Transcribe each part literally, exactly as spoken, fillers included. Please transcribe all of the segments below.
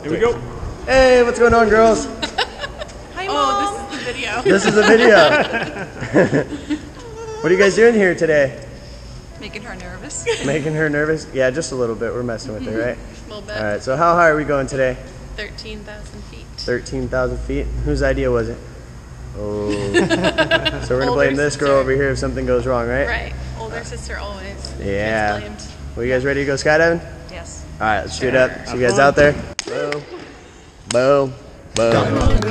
Here we go. Hey, what's going on, girls? Hi, Mom. Oh, this is the video. This is a video. What are you guys doing here today? Making her nervous. Making her nervous? Yeah, just a little bit. We're messing with her, right? A little bit. All right, so how high are we going today? thirteen thousand feet. thirteen thousand feet? Whose idea was it? Oh. So we're going to blame this girl sister. over here if something goes wrong, right? Right. Older sister always. Yeah. Gets blamed. Well, you guys ready to go skydiving? Yes. All right, let's shoot up. See you guys out there. Boom. Boom. Boom.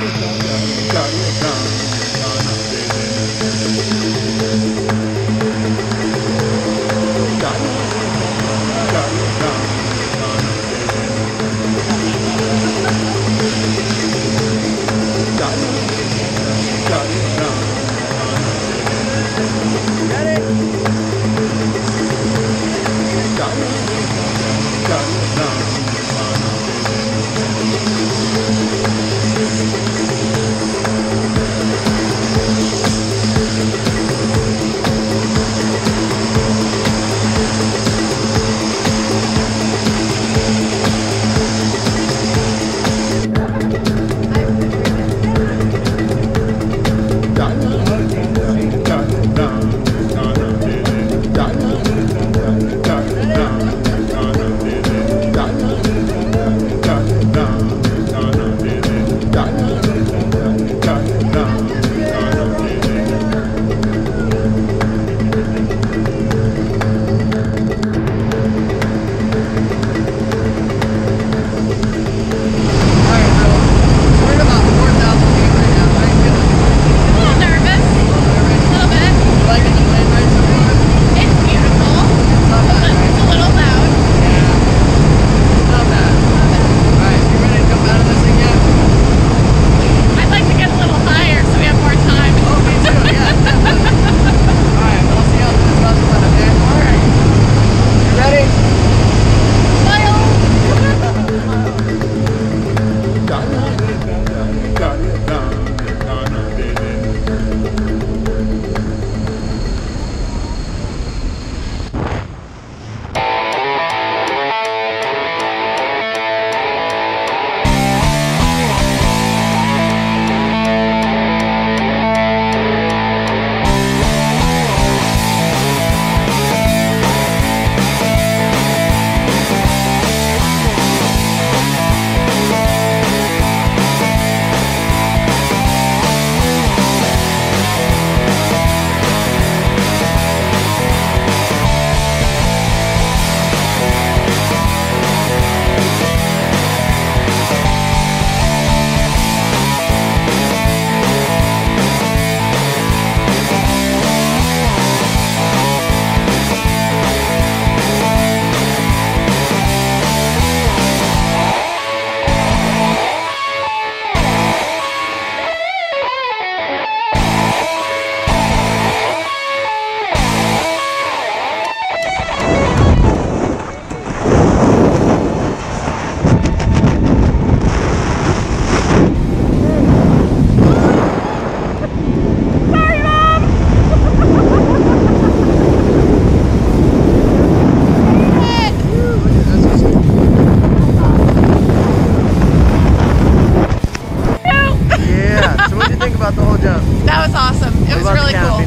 That was awesome. It was really cool.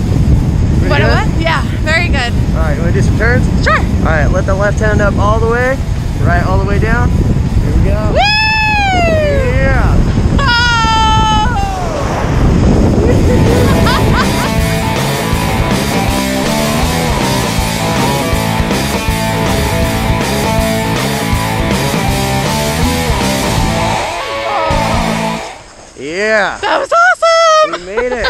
What, what? Yeah, very good. Alright, you want to do some turns? Sure. Alright, let the left hand up all the way, right all the way down. Here we go. Woo! Yeah! Oh! Yeah! That was awesome! We made it!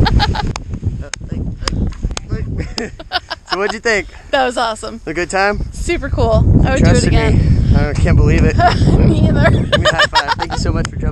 So what'd you think? That was awesome. A good time? Super cool. I would do it Trusted again. Me. I can't believe it. Me either. Give me a high five. Thank you so much for joining.